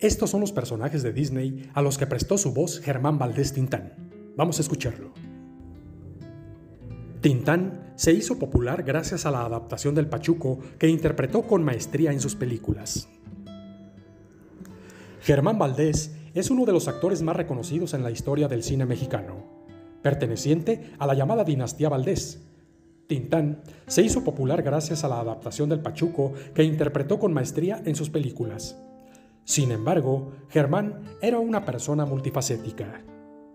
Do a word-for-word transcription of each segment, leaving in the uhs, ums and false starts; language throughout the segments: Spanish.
Estos son los personajes de Disney a los que prestó su voz Germán Valdés Tintán. Vamos a escucharlo. Tintán se hizo popular gracias a la adaptación del Pachuco que interpretó con maestría en sus películas. Germán Valdés es uno de los actores más reconocidos en la historia del cine mexicano, perteneciente a la llamada dinastía Valdés. Tintán se hizo popular gracias a la adaptación del Pachuco que interpretó con maestría en sus películas. Sin embargo, Germán era una persona multifacética.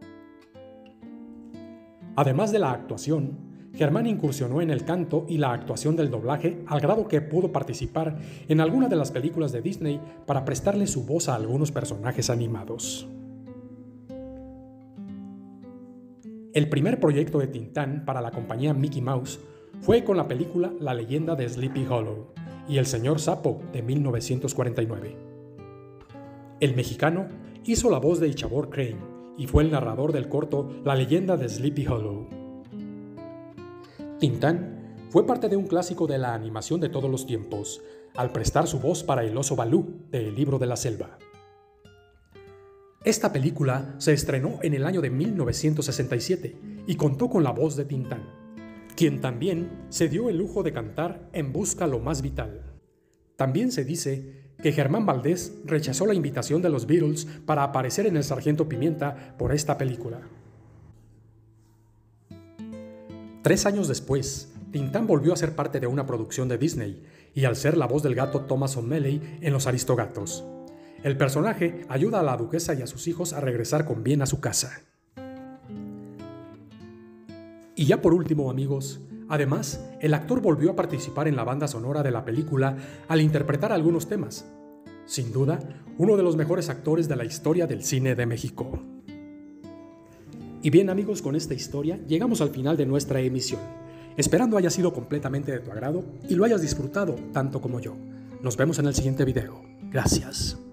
Además de la actuación, Germán incursionó en el canto y la actuación del doblaje al grado que pudo participar en alguna de las películas de Disney para prestarle su voz a algunos personajes animados. El primer proyecto de Tintán para la compañía Mickey Mouse fue con la película La leyenda de Sleepy Hollow y El señor Sapo de mil novecientos cuarenta y nueve. El mexicano hizo la voz de Ichabod Crane y fue el narrador del corto La leyenda de Sleepy Hollow. Tintán fue parte de un clásico de la animación de todos los tiempos, al prestar su voz para el oso Balú de El libro de la selva. Esta película se estrenó en el año de mil novecientos sesenta y siete y contó con la voz de Tintán, quien también se dio el lujo de cantar En busca lo más vital. También se dice que Germán Valdés rechazó la invitación de los Beatles para aparecer en El sargento Pimienta por esta película. Tres años después, Tintán volvió a ser parte de una producción de Disney y al ser la voz del gato Thomas O'Malley en Los Aristogatos. El personaje ayuda a la duquesa y a sus hijos a regresar con bien a su casa. Y ya por último, amigos, además, el actor volvió a participar en la banda sonora de la película al interpretar algunos temas. Sin duda, uno de los mejores actores de la historia del cine de México. Y bien, amigos, con esta historia llegamos al final de nuestra emisión, esperando haya sido completamente de tu agrado y lo hayas disfrutado tanto como yo. Nos vemos en el siguiente video. Gracias.